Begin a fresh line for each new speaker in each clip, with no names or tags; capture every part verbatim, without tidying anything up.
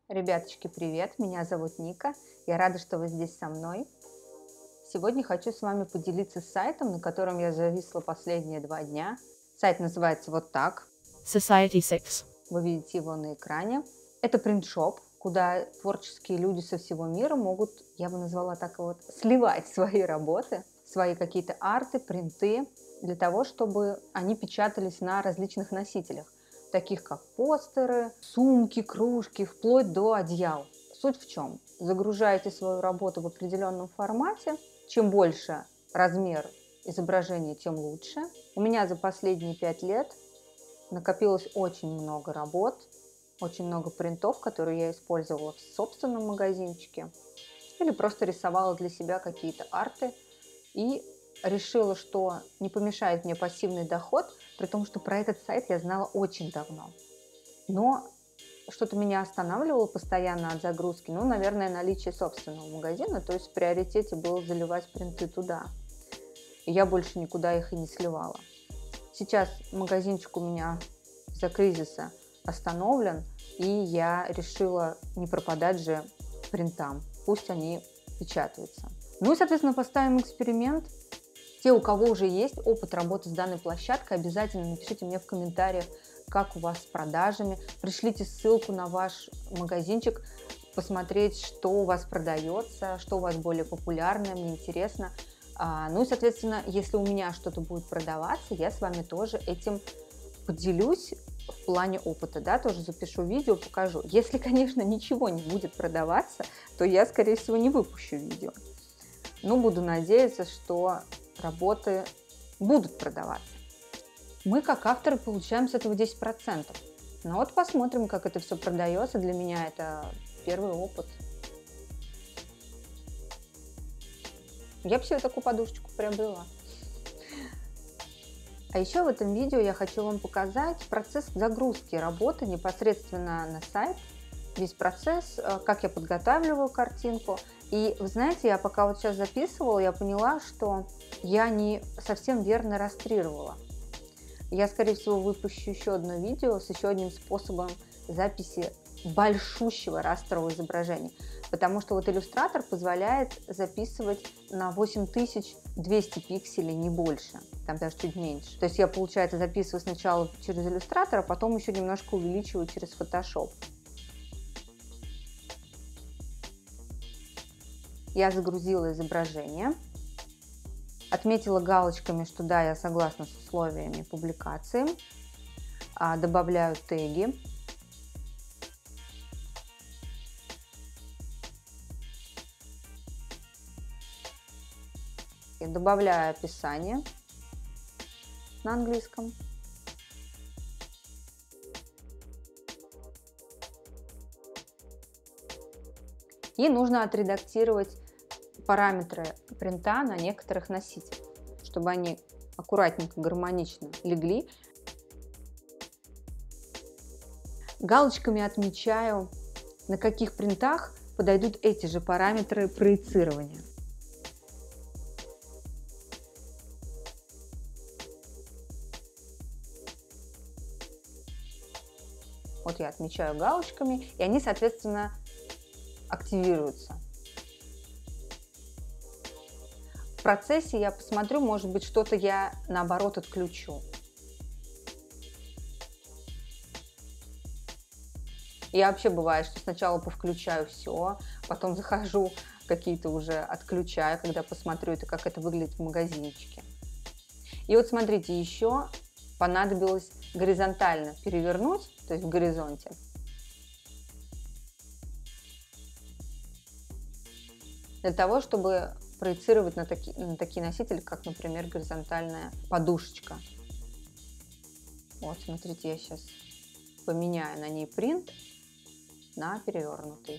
Ребяточки, привет! Меня зовут Ника. Я рада, что вы здесь со мной. Сегодня хочу с вами поделиться сайтом, на котором я зависла последние два дня. Сайт называется вот так.
Society six.
Вы видите его на экране. Это принтшоп, куда творческие люди со всего мира могут, я бы назвала так вот, сливать свои работы, свои какие-то арты, принты, для того, чтобы они печатались на различных носителях, таких как постеры, сумки, кружки, вплоть до одеял. Суть в чем? Загружаете свою работу в определенном формате. Чем больше размер изображения, тем лучше. У меня за последние пять лет накопилось очень много работ, очень много принтов, которые я использовала в собственном магазинчике или просто рисовала для себя какие-то арты и решила, что не помешает мне пассивный доход, при том, что про этот сайт я знала очень давно. Но что-то меня останавливало постоянно от загрузки, ну, наверное, наличие собственного магазина, то есть в приоритете было заливать принты туда. И я больше никуда их и не сливала. Сейчас магазинчик у меня из-за кризиса остановлен, и я решила не пропадать же принтам, пусть они печатаются. Ну и, соответственно, поставим эксперимент. Те, у кого уже есть опыт работы с данной площадкой, обязательно напишите мне в комментариях, как у вас с продажами. Пришлите ссылку на ваш магазинчик, посмотреть, что у вас продается, что у вас более популярное, мне интересно. А, ну и, соответственно, если у меня что-то будет продаваться, я с вами тоже этим поделюсь в плане опыта, да, тоже запишу видео, покажу. Если, конечно, ничего не будет продаваться, то я, скорее всего, не выпущу видео. Но буду надеяться, что работы будут продаваться. Мы, как авторы, получаем с этого десять процентов. Ну вот посмотрим, как это все продается. Для меня это первый опыт. Я бы себе такую подушечку приобрела. А еще в этом видео я хочу вам показать процесс загрузки работы непосредственно на сайт. Весь процесс, как я подготавливаю картинку. И вы знаете, я пока вот сейчас записывала, я поняла, что я не совсем верно растрировала. Я, скорее всего, выпущу еще одно видео с еще одним способом записи большущего растрового изображения. Потому что вот иллюстратор позволяет записывать на восемь тысяч двести пикселей, не больше. Там даже чуть меньше. То есть я, получается, записываю сначала через иллюстратор, а потом еще немножко увеличиваю через Photoshop. Я загрузила изображение, отметила галочками, что да, я согласна с условиями публикации, добавляю теги. И добавляю описание на английском. И нужно отредактировать параметры принта на некоторых носителях, чтобы они аккуратненько, гармонично легли. Галочками отмечаю, на каких принтах подойдут эти же параметры проецирования. Вот я отмечаю галочками, и они, соответственно, активируются. В процессе я посмотрю, может быть, что-то я наоборот отключу. Я вообще бывает, что сначала повключаю все, потом захожу, какие-то уже отключаю, когда посмотрю, это, как это выглядит в магазинчике. И вот смотрите, еще понадобилось горизонтально перевернуть, то есть в горизонте. Для того, чтобы проецировать на такие, на такие носители, как, например, горизонтальная подушечка. Вот, смотрите, я сейчас поменяю на ней принт на перевернутый.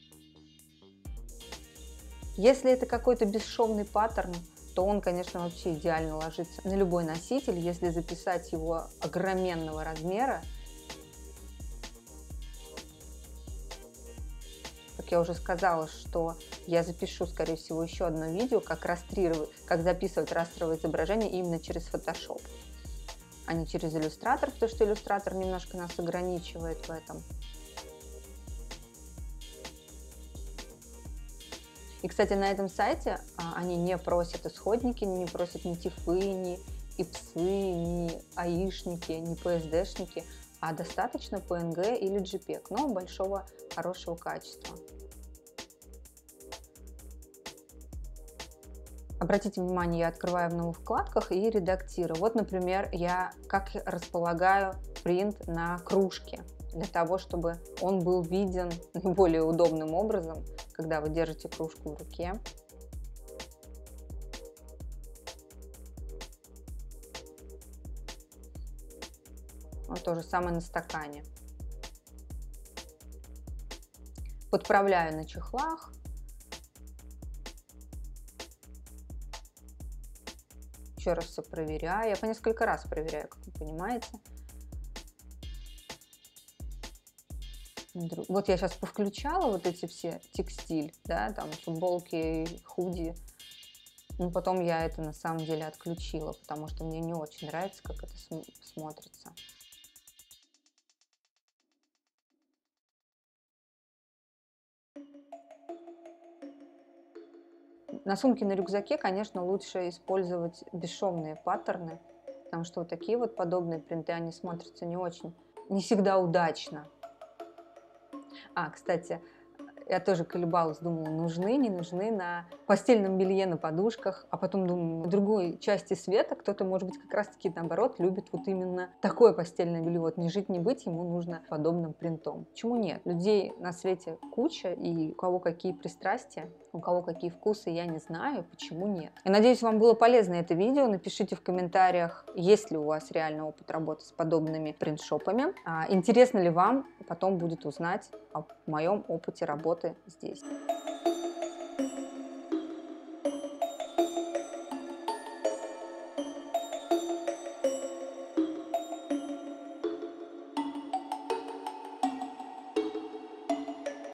Если это какой-то бесшовный паттерн, то он, конечно, вообще идеально ложится на любой носитель. Если записать его огроменного размера, как я уже сказала, что я запишу, скорее всего, еще одно видео, как растрировать, как записывать растровое изображение именно через Photoshop, а не через иллюстратор, потому что иллюстратор немножко нас ограничивает в этом. И, кстати, на этом сайте а, они не просят исходники, не просят ни тифы, ни ипсы, ни аишники, ни пи эс ди-шники, а достаточно пи эн джи или джей пег, но большого хорошего качества. Обратите внимание, я открываю в новых вкладках и редактирую. Вот, например, я как располагаю принт на кружке, для того, чтобы он был виден наиболее удобным образом, когда вы держите кружку в руке. Вот то же самое на стакане. Подправляю на чехлах. Еще раз все проверяю. Я по несколько раз проверяю, как вы понимаете. Вот я сейчас повключала вот эти все текстиль, да, там футболки, худи. Но потом я это на самом деле отключила, потому что мне не очень нравится, как это см- смотрится. На сумке, на рюкзаке, конечно, лучше использовать бесшовные паттерны, потому что вот такие вот подобные принты, они смотрятся не очень, не всегда удачно. А, кстати, я тоже колебалась, думала, нужны, не нужны на постельном белье, на подушках, а потом думаю, в другой части света кто-то, может быть, как раз-таки наоборот любит вот именно такое постельное белье, вот не жить, не быть, ему нужно подобным принтом. Почему нет? Людей на свете куча, и у кого какие пристрастия, у кого какие вкусы, я не знаю, почему нет. Я надеюсь, вам было полезно это видео, напишите в комментариях, есть ли у вас реально опыт работы с подобными принтшопами, а, интересно ли вам потом будет узнать о моем опыте работы здесь.